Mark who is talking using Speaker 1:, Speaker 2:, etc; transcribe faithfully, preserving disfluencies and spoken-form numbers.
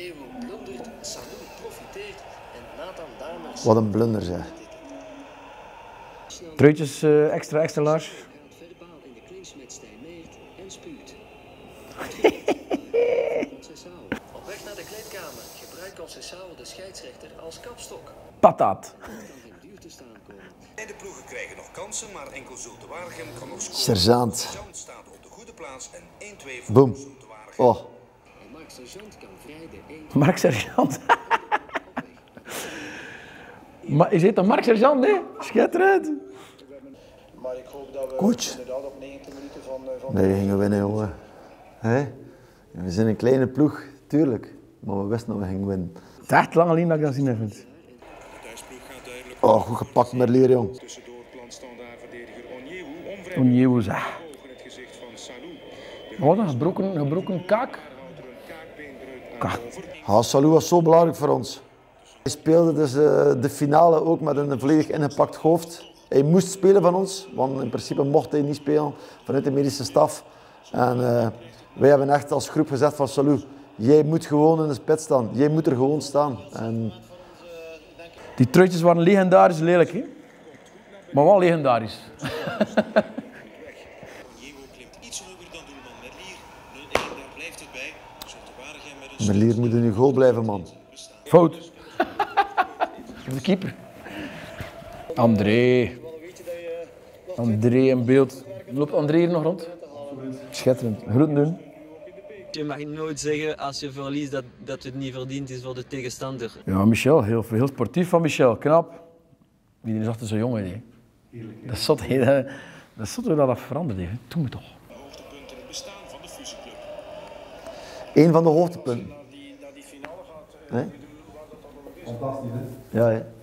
Speaker 1: Onyewu blundert, Salou profiteert en Nathan Damers...
Speaker 2: Wat een blunder zeg.
Speaker 3: Truitjes uh, extra, extra large.
Speaker 1: Verbaal in de clinch met Stijn Meert en spuurt. Op weg naar de kleedkamer gebruikt Conceição de scheidsrechter als kapstok.
Speaker 3: Patat.
Speaker 4: Beide ploegen krijgen nog kansen, maar enkel Zulte Waregem kan nog scoren.
Speaker 2: Sergeant.
Speaker 4: Sergeant staat op de goede plaats en één twee voor
Speaker 2: Boom.
Speaker 4: Zulte Waregem.
Speaker 2: Oh.
Speaker 1: En Mark Sergeant kan vrij de één...
Speaker 3: Mark Sergeant. Maar is dit dan Mark Sergeant? Nee, schitterend.
Speaker 5: Maar ik hoop dat we
Speaker 2: Coach.
Speaker 5: inderdaad op negentig minuten van... van
Speaker 2: Nee, we gingen winnen, jongen. Hey? We zijn een kleine ploeg, tuurlijk. Maar we wisten dat we gingen winnen.
Speaker 3: Het is echt lang alleen dat ik dat zien heb.
Speaker 4: De thuisploeg gaat duidelijk.
Speaker 2: Oh, goed gepakt, Merlier, jong.
Speaker 4: Tussendoor plantstandaardverdediger Onyewu. Onvrij
Speaker 3: Onyewu, zeg.
Speaker 4: ogen het gezicht van Salou.
Speaker 3: Wat een gebroken, gebroken kaak. Kaak.
Speaker 2: Ja, Salou was zo belangrijk voor ons. Hij speelde dus uh, de finale ook met een volledig ingepakt hoofd. Hij moest spelen van ons, want in principe mocht hij niet spelen vanuit de medische staf. En uh, wij hebben echt als groep gezegd van Salou, jij moet gewoon in de spits staan. Jij moet er gewoon staan. En...
Speaker 3: Die truitjes waren legendarisch lelijk, hè? Maar wel legendarisch.
Speaker 4: Onyewu klimt iets hoger dan doelman Merlier. nul één, daar blijft het bij. Zulte Waregem met een...
Speaker 2: Merlier moet in uw goal blijven, man.
Speaker 3: Fout. De keeper. André. André in beeld. Loopt André hier nog rond? Schitterend. Groeten doen.
Speaker 6: Je mag nooit zeggen als je verliest dat, dat het niet verdiend is voor de tegenstander.
Speaker 3: Ja, Michel. Heel, heel sportief van Michel. Knap. Iedereen is altijd zo jong, hè. Dat is zot, hè. Dat is zot hoe dat veranderd heeft. Doe me toch.
Speaker 4: Hoogtepunten in het bestaan van de fusieclub.
Speaker 2: Eén van de hoogtepunten.
Speaker 5: die, dat die finale gaat...
Speaker 2: Hè? Fantastisch, hè? Ja, hè.